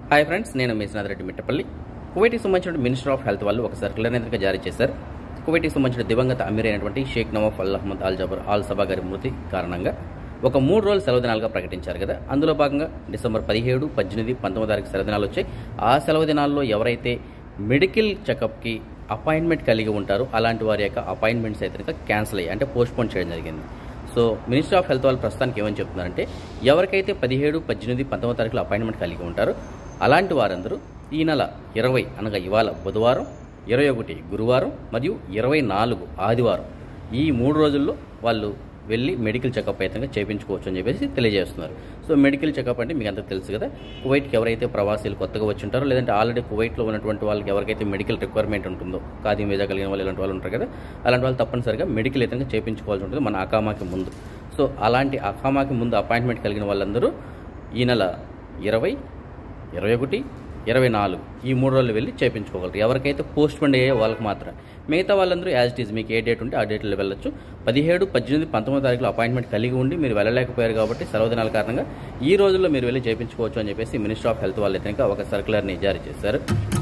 Hi friends, నేను మేసనాథ్ రెడ్డి మిట్టపల్లి. కువైట్కి సంబంధించిన minister of health వాళ్ళు ఒక సర్క్యులర్ అనేది జారీ చేశారు. కువైట్కి సంబంధించిన దివంగత అమీర్ అయినటువంటి Sheikh Nawaf Al Ahmad Al Jaber Al Sabah గారి మృతి కారణంగా ఒక 3 రోజుల సెలవు దినాలుగా ప్రకటించారు కదా. అందులో భాగంగా డిసెంబర్ 17, 18, 19 తారీఖు సెలవు దినాలు వచ్చాయి. ఆ సెలవు దినాల్లో ఎవరైతే మెడికల్ చెకప్కి అపాయింట్మెంట్ కలిగి ఉంటారో అలాంటి వారి యొక్క అపాయింట్మెంట్స్ అయితే క్యాన్సిల్ అయ్యాయి, అంటే పోస్ట్పోన్ చేయడం జరిగింది. సో మినిస్టర్ ఆఫ్ హెల్త్ వాళ్ళు ప్రస్తుతానికి ఏమని చెప్తున్నారంటే, ఎవరికైతే 17, 18, 19 తారీఖులో అపాయింట్మెంట్ కలిగి ఉంటారో అలాంటి వారందరూ ఈ నెల 20 అనగా ఇవాళ బుధవారం, 21 గురువారం మరియు 24 ఆదివారం ఈ 3 రోజుల్లో వాళ్ళు వెళ్ళి మెడికల్ చెకప్ అయితే చేయించుకోవచ్చు అని చెప్పేసి తెలియజేస్తున్నారు. సో మెడికల్ చెకప్ అంటే మీకు అంతా తెలుసు కదా. కువైట్కి ఎవరైతే ప్రవాసీలు కొత్తగా వచ్చి ఉంటారో, లేదంటే ఆల్రెడీ కువైట్లో ఉన్నటువంటి వాళ్ళకి ఎవరికైతే మెడికల్ రిక్వైర్మెంట్ ఉంటుందో, ఖాదీ వీజా కలిగిన వాళ్ళు ఇలాంటి వాళ్ళు ఉంటారు కదా, అలాంటి వాళ్ళు తప్పనిసరిగా మెడికల్ అయితే చేయించుకోవాల్సి ఉంటుంది మన అకామాకి ముందు. సో అలాంటి అకామాకి ముందు అపాయింట్మెంట్ కలిగిన వాళ్ళందరూ ఈ నెల 20, 21, 24 ఈ 3 రోజులు వెళ్ళి చేయించుకోగలరు. ఎవరికైతే పోస్ట్ పోన్ అయ్యే వాళ్ళకి మాత్రం. మిగతా వాళ్ళందరూ యాజ్ ఇట్ ఈజ్ మీకు ఏ డేట్ ఉంటే ఆ డేట్లో వెళ్ళొచ్చు. 17, 18, 19 తారీఖులో అపాయింట్మెంట్ కలిగి ఉండి మీరు వెళ్ళలేకపోయారు కాబట్టి సెలవు దినాల కారణంగా ఈ రోజుల్లో మీరు వెళ్ళి చేయించుకోవచ్చు అని చెప్పేసి మినిస్టర్ ఆఫ్ హెల్త్ వాళ్ళు అయితే ఒక సర్క్యులర్ని జారీ చేశారు.